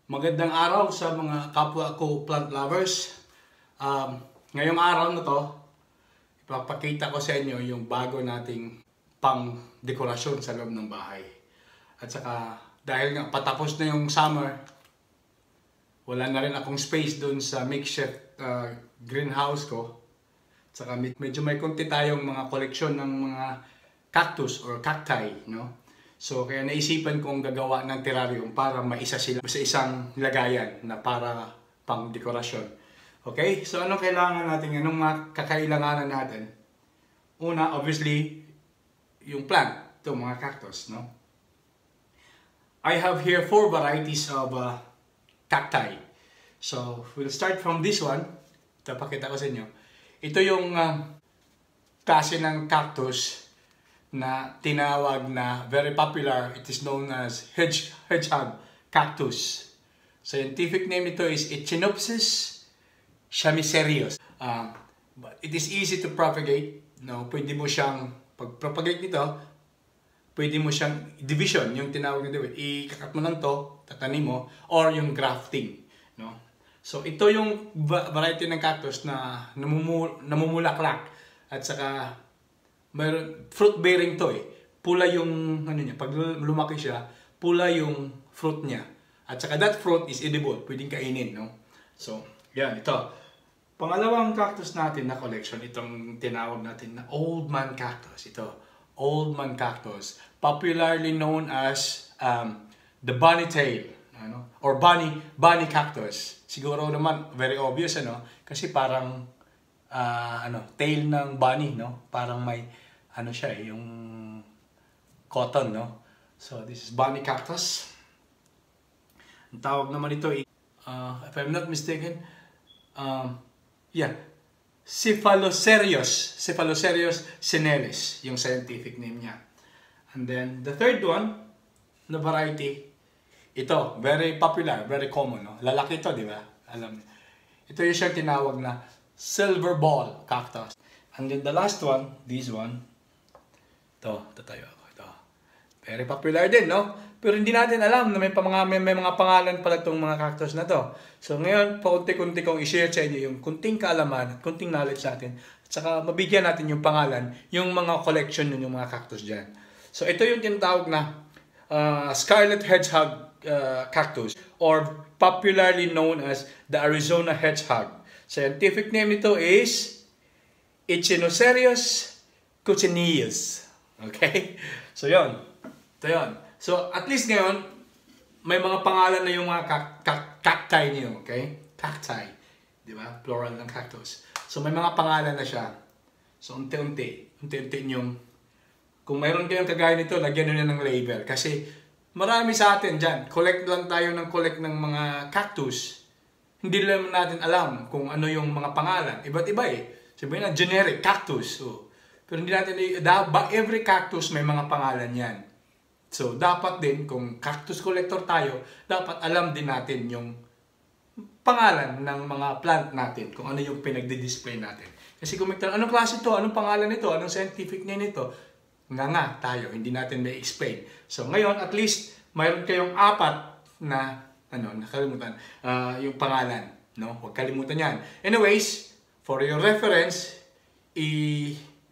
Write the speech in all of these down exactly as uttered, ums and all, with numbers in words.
Magandang araw sa mga kapwa ko plant lovers. Um, ngayong araw na to, ipapakita ko sa inyo yung bago nating pang dekorasyon sa loob ng bahay. At saka dahil nga patapos na yung summer, wala na rin akong space dun sa makeshift uh, greenhouse ko. At saka medyo may konti tayong mga koleksyon ng mga cactus or cacti, no? So, kaya naisipan kong gagawa ng terrarium para maisa sila sa isang lagayan na para pang dekorasyon. Okay? So, anong kailangan natin? Anong mga kakailanganan natin? Una, obviously, yung plant. Ito, mga cactus, no? I have here four varieties of uh, cacti. So, we'll start from this one. Ito, pakita ko sa inyo. Ito yung uh, klase ng cactus na tinawag na very popular. It is known as hedge, hedgehog cactus. Scientific name nito is Echinopsis chamiseriosus. Uh, but it is easy to propagate. No, pwede mo siyang pag-propagate nito, pwede mo siyang division, yung tinawag nito, ikakat mo lang to, tatanim mo, or yung grafting. No? So ito yung variety ng cactus na namumul namumulaklak at saka mayroon, fruit bearing to eh. Pula yung, ano niya, pag lumaki siya, pula yung fruit niya. At saka that fruit is edible, pwedeng kainin, no? So, yan, ito. Pangalawang cactus natin na collection, itong tinawag natin na old man cactus. Ito, old man cactus. Popularly known as um, the bunny tail, ano? Or bunny, bunny cactus. Siguro naman, very obvious, ano? Kasi parang, uh, ano, tail ng bunny, no? Parang may, ano siya eh, yung cotton, no? So, this is bunny cactus. Ang tawag naman ito, uh, if I'm not mistaken, um, yeah, Cephalocerius, Cephalocerius senelis, yung scientific name niya. And then, the third one, na variety, ito, very popular, very common, no? Lalaki ito, di ba? Alam niyo. Ito yung siyang tinawag na silver ball cactus. And then the last one, this one, ito, ito tayo ako. Ito. Very popular din, no? Pero hindi natin alam na may, mga, may, may mga pangalan pala itong mga cactus na to. So ngayon, paunti-kunti kong i-share sa inyo yung kunting kaalaman, kunting knowledge natin. At saka mabigyan natin yung pangalan, yung mga collection yun, yung mga cactus dyan. So ito yung tinatawag na uh, scarlet hedgehog uh, cactus, or popularly known as the Arizona hedgehog. Scientific name nito is Echinopsis cochineus. Okay? So, yun. Ito yun. So, at least ngayon, may mga pangalan na yung mga cacti niyo. Okay? Cacti. Di ba? Plural ng cactus. So, may mga pangalan na siya. So, unti-unti. Unti-unti yung kung mayroon kayong kagaya nito, lagyan nyo na ng label. Kasi, marami sa atin dyan. Collect lang tayo ng collect ng mga cactus. Hindi lang natin alam kung ano yung mga pangalan. Iba't iba eh. Sabihin na, generic, cactus. So, pero hindi natin, every cactus may mga pangalan yan. So, dapat din, kung cactus collector tayo, dapat alam din natin yung pangalan ng mga plant natin, kung ano yung pinagdi-display natin. Kasi kung may tanong, anong klase ito? Anong pangalan nito? Anong scientific name nito? Nga nga tayo, hindi natin may explain. So, ngayon, at least, mayroon kayong apat na, ano, nakalimutan, uh, yung pangalan. No? Huwag kalimutan yan. Anyways, for your reference, i-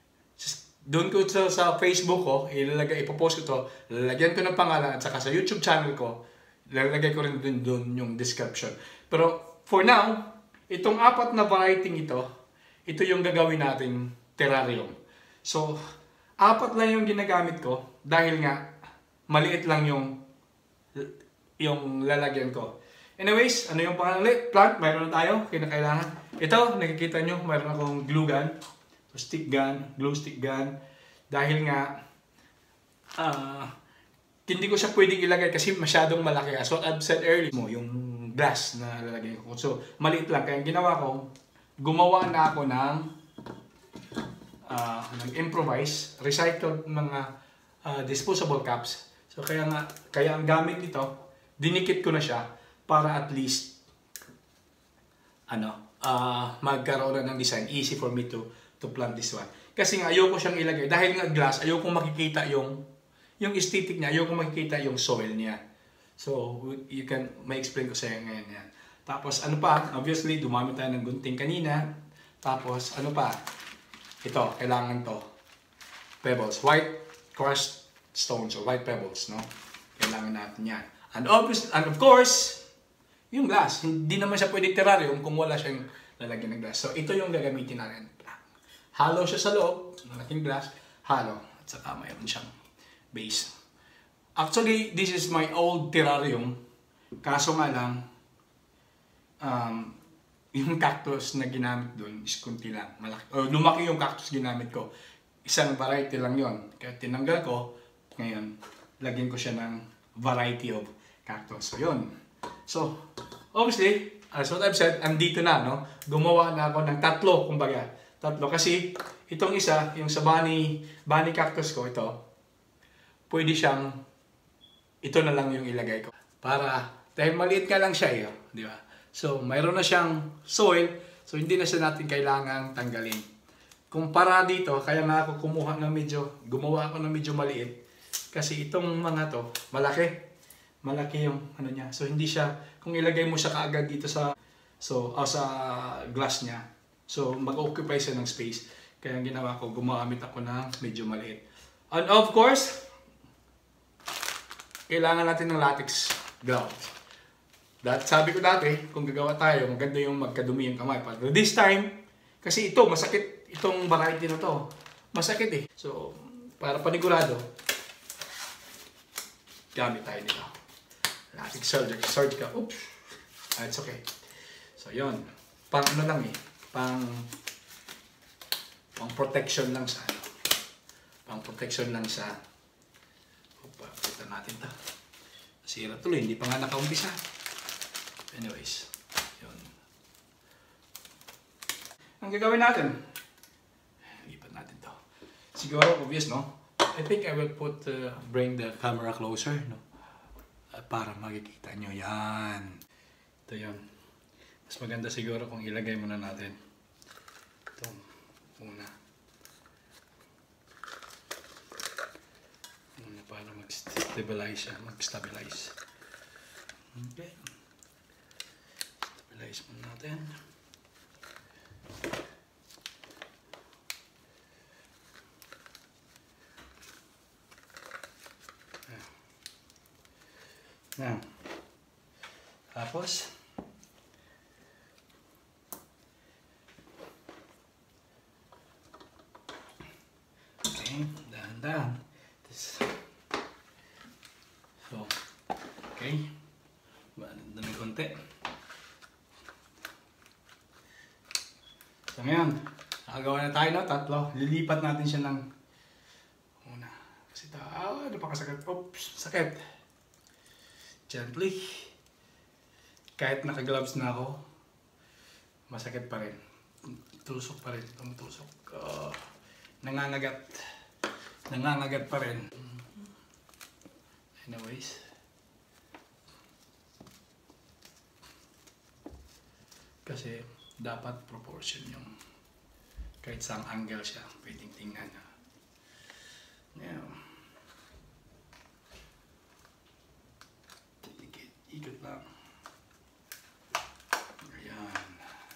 doon ko sa, sa Facebook ko, ilalagay, ipopost ko to, lalagyan ko ng pangalan at saka sa YouTube channel ko, lalagay ko rin doon, doon yung description. Pero for now, itong apat na variety ito, ito yung gagawin nating terrarium. So, apat lang yung ginagamit ko dahil nga maliit lang yung yung lalagyan ko. Anyways, ano yung pangalan ulit? Plant, mayroon na tayo, kinakailangan. Ito, nakikita nyo, mayroon akong glue gun. Stick gun, glue stick gun. Dahil nga, uh, hindi ko siya pwedeng ilagay kasi masyadong malaki. As what I've said earlier, mo yung glass na lalagay ko. So, maliit lang. Kaya ginawa ko, gumawa na ako ng uh, nag-improvise, recycled mga uh, disposable cups. So, kaya nga, kaya ang gamit nito, dinikit ko na siya para at least, ano, uh, magkaroon na ng design. Easy for me to to plant this one. Kasi nga ayoko siyang ilagay dahil nga glass, ayoko makikita yung yung aesthetic niya, ayoko makikita yung soil niya. So, you can, ma-explain ko sa'yo ngayon yan. Tapos, ano pa? Obviously, dumami tayo ng gunting kanina. Tapos, ano pa? Ito, kailangan to. Pebbles. White crushed stones or white pebbles, no? Kailangan natin yan. And, obviously, and of course, yung glass. Hindi naman siya pwede terrarium kung wala siyang lalagyan ng glass. So, ito yung gagamitin natin. Hollow siya sa loob, malaking glass. Hollow. At saka mayroon siyang base. Actually, this is my old terrarium. Kaso nga lang, um, yung cactus na ginamit doon is kunti lang. Malaki, o, lumaki yung cactus ginamit ko. Isang variety lang yon. Kaya tinanggal ko, ngayon, lagyan ko siya ng variety of cactus. So, yun. So, obviously, as what I've said, andito na, no? Gumawa na ako ng tatlo, kumbaga. Tatlo. Kasi, itong isa, yung sa bunny, bunny cactus ko, ito, pwede siyang, ito na lang yung ilagay ko. Para, dahil maliit ka lang siya, eh, di ba? So, mayroon na siyang soil, so hindi na siya natin kailangang tanggalin. Kumpara dito, kaya na ako kumuha ng medyo, gumawa ako ng medyo maliit. Kasi itong mga to, malaki. Malaki yung ano niya. So, hindi siya, kung ilagay mo siya kaagad dito sa, so, oh, sa glass niya, so, mag-occupy siya ng space. Kaya ang ginawa ko, gumamit ako ng medyo maliit. And of course, kailangan natin ng latex gloves. That, sabi ko dati, kung gagawa tayo, maganda yung magkadumi yung kamay. But this time, kasi ito, masakit itong variety na to. Masakit eh. So, para panigurado, gamit tayo nito. Latex surgical. surgical. Oops. Ah, it's okay. So, yun. Pang ano lang eh. Pang, pang protection lang sa ano. Pang protection lang sa natin to. Sira tuloy, hindi pa nga nakaumpisa. Anyways, yun. Ang gagawin natin, lipat natin to. Siguro, obvious, no? I think I will put, uh, bring the camera closer, no? Uh, para makikita nyo. Yan. Ito yun. Mas maganda siguro kung ilagay muna natin. Ito, muna. Para mag-stabilize siya, mag-stabilize. Okay. Stabilize muna natin. Now, tapos, okay, dahan-dahan. So, okay. Dami konti. So, ngayon, nakagawa na tayo na tatlo. Lilipat natin siya ng una. Kasi ito, ah, ano pa kasakit? Oops, sakit. Gently. Kahit naka-gloves na ako, masakit pa rin. Tusok pa rin. Tumutusok. Oh, nangangagat. Nangangagat pa rin. Anyways. Kasi dapat proportion yung kahit saang angle siya, pwedeng tingnan. Now, ikot, ikot lang. Ayan.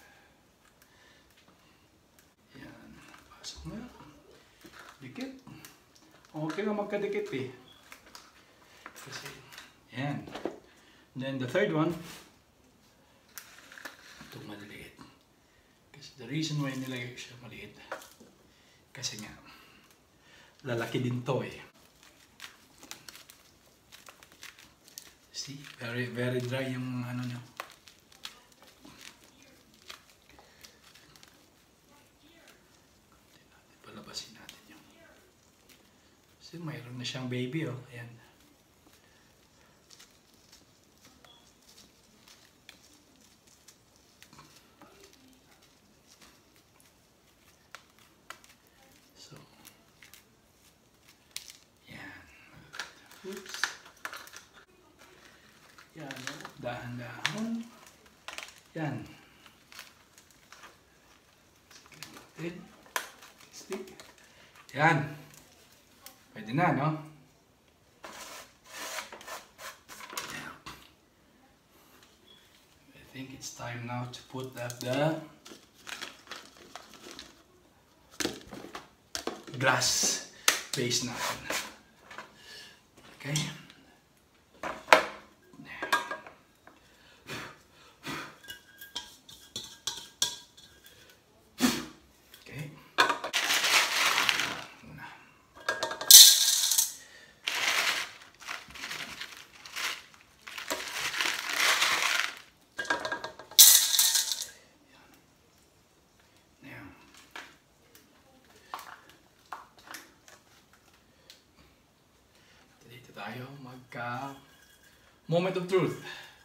Ayan. Pasok na. Dikit. Okay lang magkadikit eh. Kasi, ayan. Then the third one, ito maliliit. Kasi the reason why nilagay ko siya maliit, kasi nga, lalaki din to eh. See, very, very dry yung ano nyo. Palabasin natin yung. Kasi mayroon na siyang baby oh. Ayan. Oops. Yan, dahan-dahan. Yan. Stick. Yan. Pwede na, no? think it's time now to put up the glass base natin. Okay? Okay. Tayo magka moment of truth.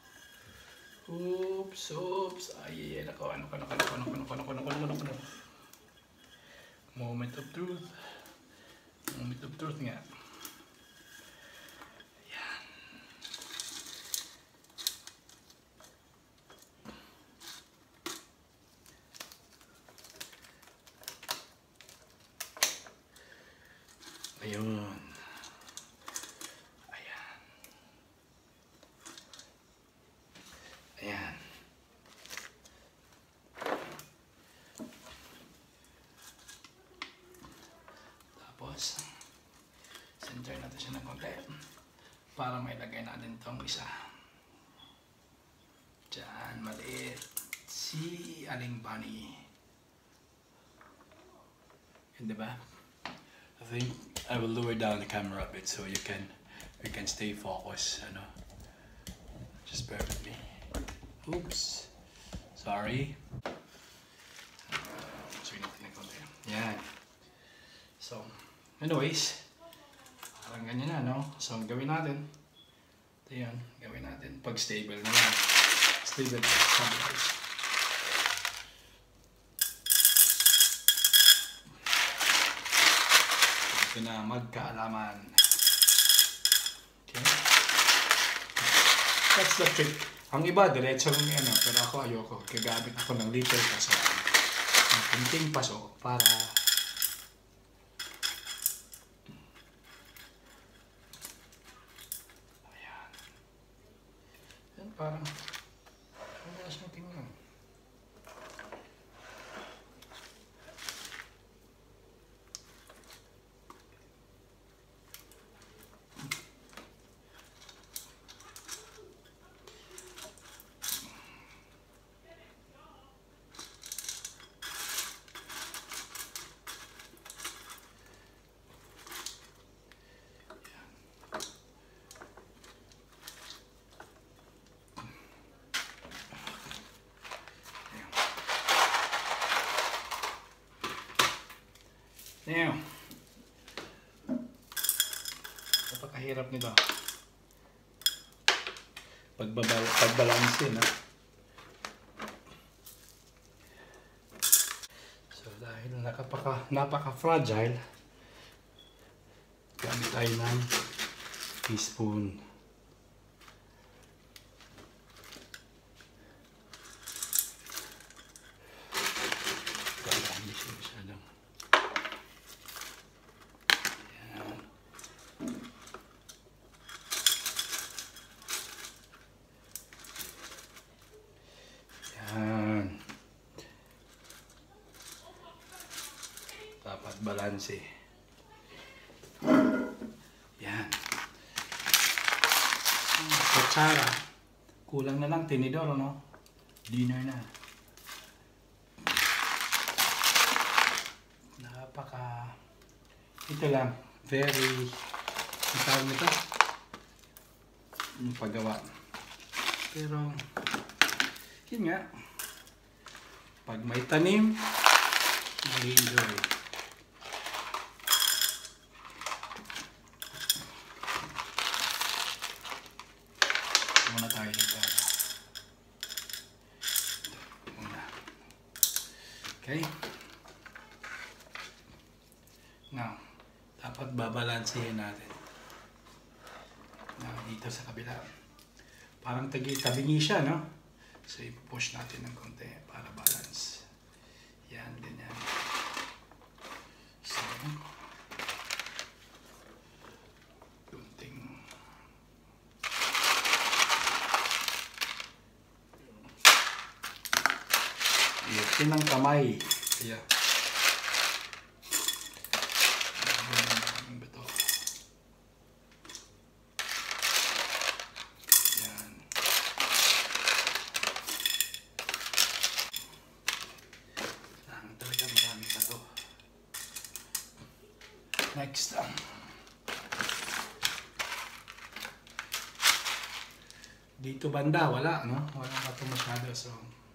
Oops, oops. Ay, ay, nako, ano, ano, ano, ano, ano, ano, ano, ano, ano, ano. Moment of truth. Moment of truth nga. Ayan. Ayun. Ayan. Tapos, center natin siya ng konti para may lagay natin itong isa. Diyan, maliit. Si Aling Bunny. Yan, diba? I think I will lower down the camera a bit so you can, you can stay focused. Ano? Just bear with me. Oops. Sorry. So, natin ng konti. Yan. So, anyways, parang ganyan na, no? So, gawin natin. Ito yan. Gawin natin. Pag stable na lang. Stable. Stabilize. Ito na, magkaalaman. Okay? That's the trick. Ang iba, diretso ng ano, pero ako ayoko. Gagamit ako ng little paso. Ng kunting paso para ayan. Yan, parang ang galas mo tingnan. Now, napakahirap nito. Pagbabal pagbalansin, ha? So, dahil nakapaka, napaka-fragile, gamit tayo ng teaspoon. Dapat balanse. Yan. Kutsara. Kulang na lang tinidor, no? Dinner na. Napaka ito lang. Very ang tawag nito? Yung paggawa. Pero yun nga. Pag may tanim, mag-enjoy. Muna tayo dito. Muna. Okay? Now, dapat babalansihin natin. Now, dito sa kabila. Parang tabi-tabingi siya, no? So, i-push natin ng konti para balance. Yan, ganyan. So, kunting Yun ang kamay. Kaya. Yan. Ang talaga marami pa to. Next. Um, dito banda, wala, no? Wala pa ito masyado. So,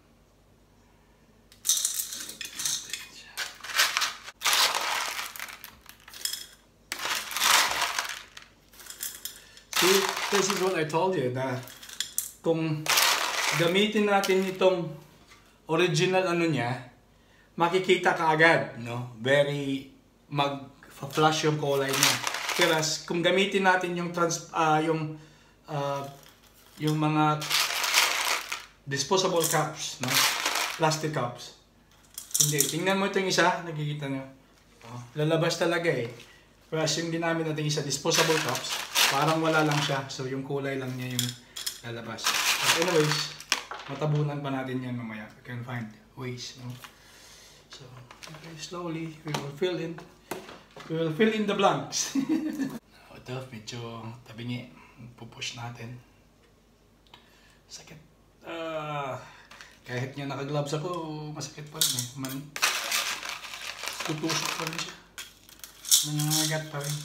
see, this is what I told you, na kung gamitin natin itong original ano niya, makikita ka agad, no? Very mag-flash yung kulay niya. Whereas, kung gamitin natin yung trans, uh, yung uh, yung mga disposable cups, no? Plastic cups. Hindi, tingnan mo itong isa, nakikita nyo. Oh, lalabas talaga eh. Whereas yung ginamit natin isa, disposable cups, parang wala lang siya. So yung kulay lang niya yung lalabas. But anyways, matabunan pa natin yan mamaya. We can find ways, no? So, okay, slowly, we will fill in. We will fill in the blanks. Ito, medyo tabingi. Pupush natin. Sakit. Uh, kahit nga naka-gloves ako, masakit pa rin eh. Man, tutusok pa rin siya. Nangangagat pa rin.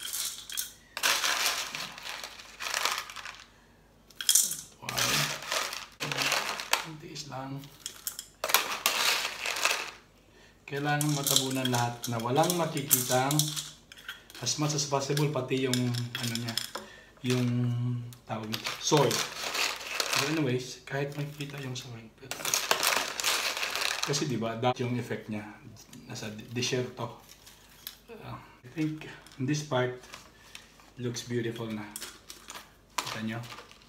Wow. Ang tiis lang. Kailangan matabunan lahat na walang makikitang as much as possible, pati yung ano niya, yung tawag nito, soil. But anyways, kahit makikita yung soil, kasi diba, that yung effect niya, nasa desierto. Uh, I think in this part, looks beautiful na. Kita nyo?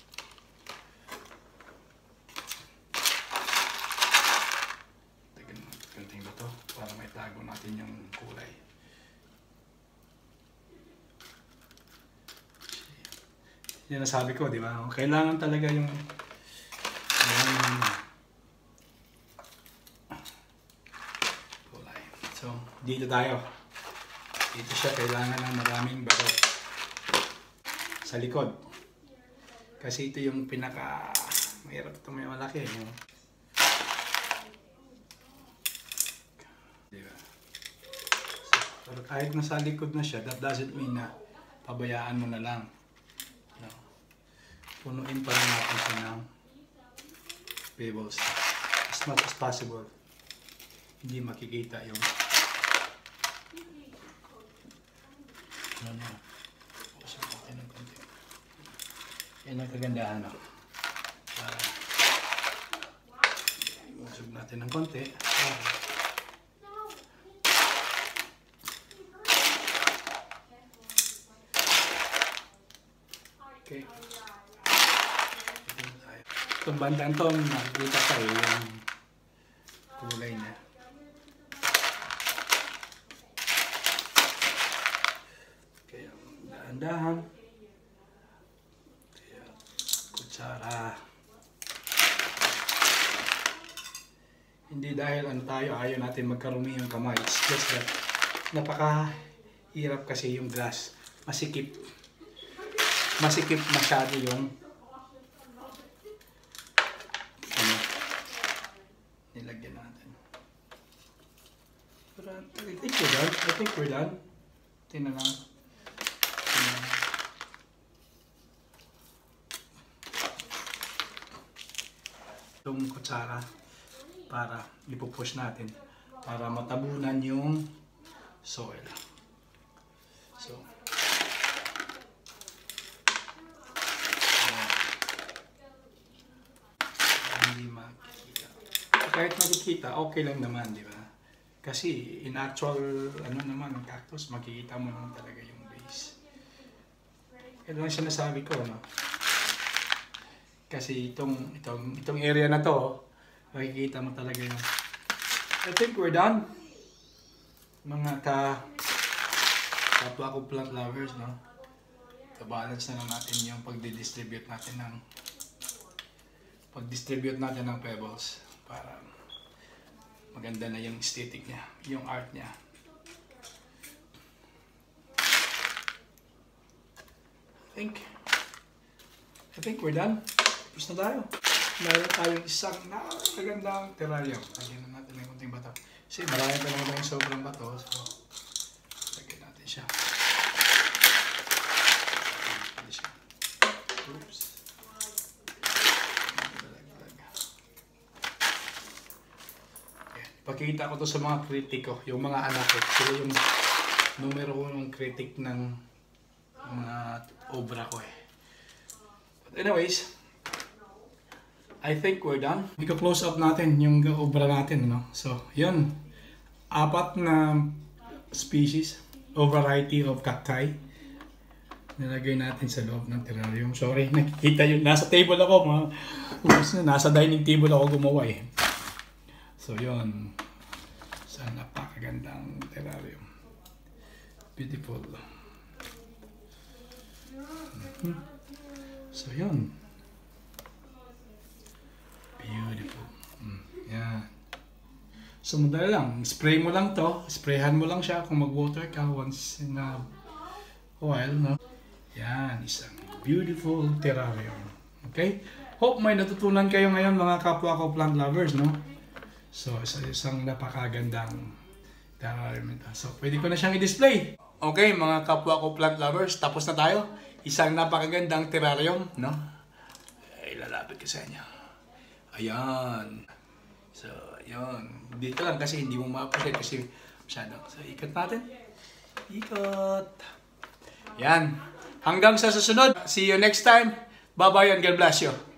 Tingnan ba to para may tago natin yung kulay. Yan ang sabi ko, di ba? Kailangan talaga yung yung kulay. So, dito tayo. Dito siya kailangan ng maraming bato. Sa likod. Kasi ito yung pinaka mahirap ito, may malaki. Yung, di ba? So, pero kahit nasa likod na siya, that doesn't mean na pabayaan mo na lang. No. Punuin pa rin natin siya ng pebbles as much as possible. Hindi makikita yung ano na. Pusok natin ng konti. Yan ang kagandahan, no? Para pusok natin ng konti. Okay. Itong bandang to, nakikita ka eh, yung kulay niya. Kaya, dahan-dahan. Kaya, kutsara. Hindi dahil ano tayo, ayaw natin magkarumi yung kamay. It's just that, napaka-hirap kasi yung glass. Masikip. Masikip masyado yung ano, nilagyan natin. But uh, I think we're done. I think we're done. Tingnan lang. Itong kutsara para ipupush natin para matabunan yung soil. So, kahit makikita, okay lang naman, di ba? Kasi in actual, ano naman, ng cactus, makikita mo naman talaga yung base. Kaya lang sinasabi ko, no? Kasi itong, itong, itong area na to, makikita mo talaga yung... I think we're done. Mga ka... kapwa ko plant lovers, no? Kabalance na lang natin yung pag-distribute natin ng... pag-distribute natin ng pebbles. Para maganda na yung aesthetic niya, yung art niya. I think, I think we're done. Tapos na tayo. Meron tayong isang napakagandang terrarium. Lagyan na natin ng kunting bato. Kasi marami pa naman yung sobrang bato. So, lagyan natin siya. Lagyan siya. Oops. Okay. Pakita ko to sa mga kritiko, yung mga anak ko. Sila yung numero unong kritik ng mga obra ko eh. But anyways, I think we're done. Ika-close up natin yung obra natin, no? So, yun. Apat na species o variety of cacti. Nilagay natin sa loob ng terrarium. Sorry, nakikita yun. Nasa table ako, mga... Nasa dining table ako gumawa eh. So, yun. Sa napakagandang terrarium. Beautiful. Mm-hmm. So, yun. Beautiful. Mm, yan. So, madali lang. Spray mo lang to. Sprayhan mo lang siya kung mag-water ka once in a while, no? Yan. Isang beautiful terrarium. Okay? Hope may natutunan kayo ngayon mga kapwa ko plant lovers, no? So, isa isang napakagandang terrarium ito. So, pwede ko na siyang i-display. Okay, mga kapwa ko plant lovers. Tapos na tayo. Isang napakagandang terrarium, no? Ay, lalapit ko sa inyo. Ayan. So, ayan. Dito lang kasi hindi mo ma-appreciate kasi masyado. So, ikot natin. Ikot. Ayan. Hanggang sa susunod. See you next time. Bye-bye and God bless you.